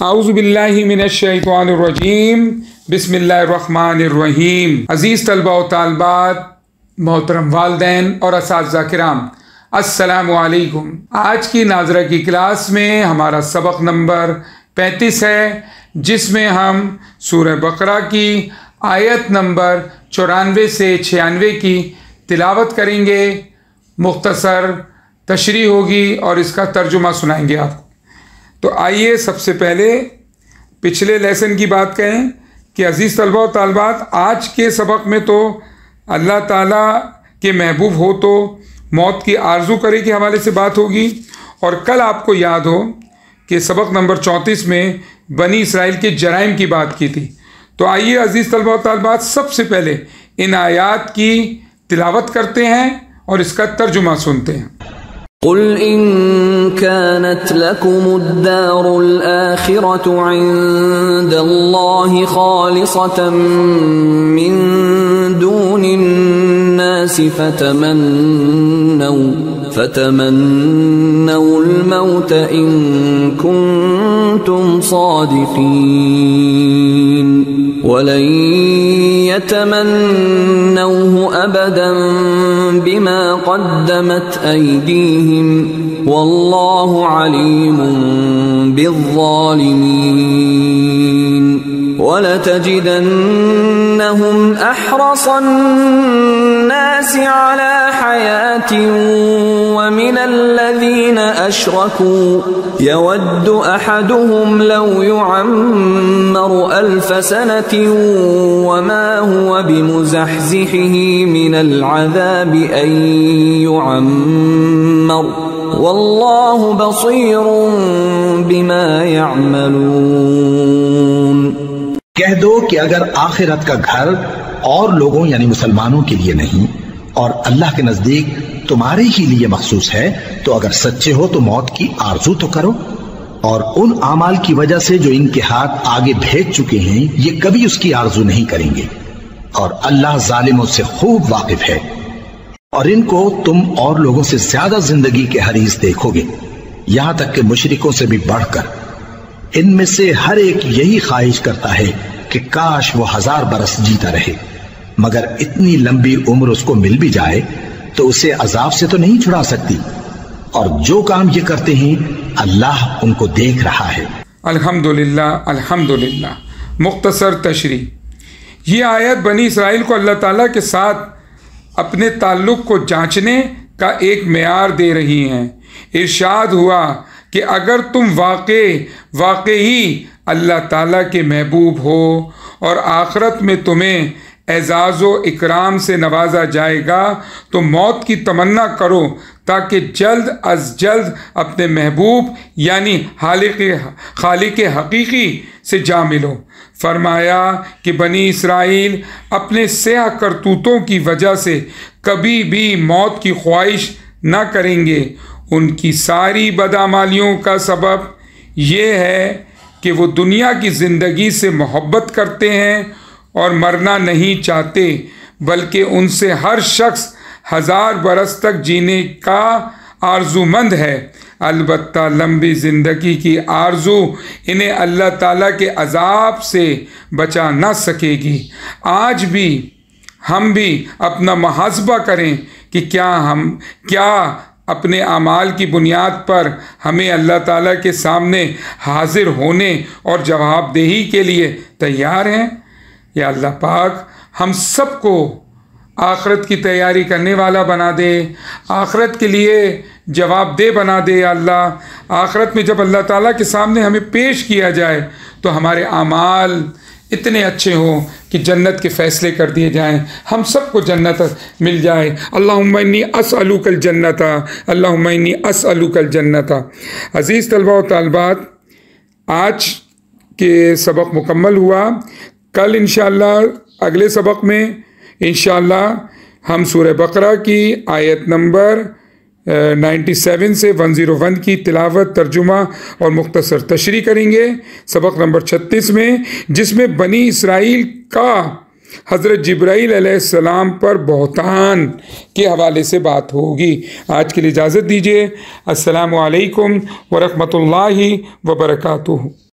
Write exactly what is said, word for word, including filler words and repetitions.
आऊज़ु बिल्लाहि मिनश्शैतानिर्रजीम बिस्मिल्लाहिर्रहमानिर्रहीम। अज़ीज़ तलबा व तालिबात, मोहतरम वालिदैन और असातिज़ा किराम, अस्सलामु अलैकुम। आज की नाज़रा की क्लास में हमारा सबक नंबर पैंतीस है, जिसमें हम सूरह बकरा की आयत नंबर चौरानवे से छियानवे की तिलावत करेंगे। मुख्तसर तशरीह होगी और इसका तर्जुमा सुनाएंगे आपको। तो आइए सबसे पहले पिछले लेसन की बात करें कि अज़ीज़ तलबा व तालिबात, आज के सबक में तो अल्लाह ताला के महबूब हो तो मौत की आरज़ू करे के हवाले से बात होगी, और कल आपको याद हो कि सबक नंबर चौंतीस में बनी इसराइल के जराइम की बात की थी। तो आइए अज़ीज़ तलबा व तालिबात, सबसे पहले इन आयात की तिलावत करते हैं और इसका तर्जुमा सुनते हैं। قل إن كانت لكم الدار الآخرة عند الله خالصة من دون الناس فتمنوا فتمنوا الموت إن كنتم صادقين ولن يتمنوه أبدا بما قدمت أيديهم والله عليم بالظالمين ولتجدنهم أحرص الناس على حياة ومن الذين أشركوا يود أحدهم لو يعمر ألف سنة وما هو بمزحزحه من العذاب أن يعمر والله بصير بما يعملون۔ کہہ دو کہ اگر آخرت کا گھر اور لوگوں یعنی مسلمانوں کے لیے نہیں اور اللہ کے نزدیک تمہارے ہی لیے مخصوص ہے تو اگر سچے ہو تو موت کی آرزو تو کرو، اور ان اعمال کی وجہ سے جو ان کے ہاتھ آگے بھیج چکے ہیں یہ کبھی اس کی آرزو نہیں کریں گے، اور اللہ ظالموں سے خوب واقف ہے۔ اور ان کو تم اور لوگوں سے زیادہ زندگی کے حریص دیکھو گے، یہاں تک کہ مشرکوں سے بھی بڑھ کر۔ ان میں سے ہر ایک یہی خواہش کرتا ہے کہ کاش وہ ہزار برس جیتا رہے، مگر اتنی لمبی عمر اس کو مل بھی جائے تو اسے عذاب سے تو نہیں چھڑا سکتی، اور جو کام یہ کرتے ہیں اللہ ان کو دیکھ رہا ہے۔ الحمدللہ الحمدللہ۔ مختصر تشریح، یہ آیت بنی اسرائیل کو اللہ تعالیٰ کے ساتھ اپنے تعلق کو جانچنے کا ایک معیار دے رہی ہیں۔ ارشاد ہوا کہ اگر تم واقع واقعی اللہ تعالیٰ کے محبوب ہو اور آخرت میں تمہیں اعزاز و اکرام سے نوازا جائے گا تو موت کی تمنا کرو تاکہ جلد از جلد اپنے محبوب یعنی خالق خالق حقیقی سے جا ملو۔ فرمایا کہ بنی اسرائیل اپنے سیاہ کرتوتوں کی وجہ سے کبھی بھی موت کی خواہش نہ کریں گے۔ ان کی ساری بدعمالیوں کا سبب یہ ہے کہ وہ دنیا کی زندگی سے محبت کرتے ہیں اور مرنا نہیں چاہتے، بلکہ ان سے ہر شخص ہزار برس تک جینے کا آرزو مند ہے۔ البتہ لمبی زندگی کی آرزو انہیں اللہ تعالیٰ کے عذاب سے بچا نہ سکے گی۔ آج بھی ہم بھی اپنا محاسبہ کریں کہ کیا ہم کیا اپنے اعمال کی بنیاد پر ہمیں اللہ تعالیٰ کے سامنے حاضر ہونے اور جواب دہی کے لیے تیار ہیں؟ یا اللہ پاک ہم سب کو آخرت کی تیاری کرنے والا بنا دے، آخرت کے لیے جواب دہ بنا دے۔ یا اللہ، آخرت میں جب اللہ تعالیٰ کے سامنے ہمیں پیش کیا جائے تو ہمارے اعمال اتنے اچھے ہوں کہ جنت کے فیصلے کر دیے جائیں، ہم سب کو جنت مل جائے۔ اللہم انی اسألک الجنت، اللہم انی اسألک الجنت۔ عزیز طلبہ و طالبات، آج کے سبق مکمل ہوا۔ کل انشاءاللہ اگلے سبق میں انشاءاللہ ہم سورہ بقرہ کی آیت نمبر نائنٹی سیون سے ون زیرو ون کی تلاوت، ترجمہ اور مختصر تشریح کریں گے۔ سبق نمبر چھتیس میں، جس میں بنی اسرائیل کا حضرت جبرائیل علیہ السلام پر بہتان کے حوالے سے بات ہوگی۔ آج کے لیے اجازت دیجیے۔ السلام علیکم ورحمۃ اللہ وبرکاتہ۔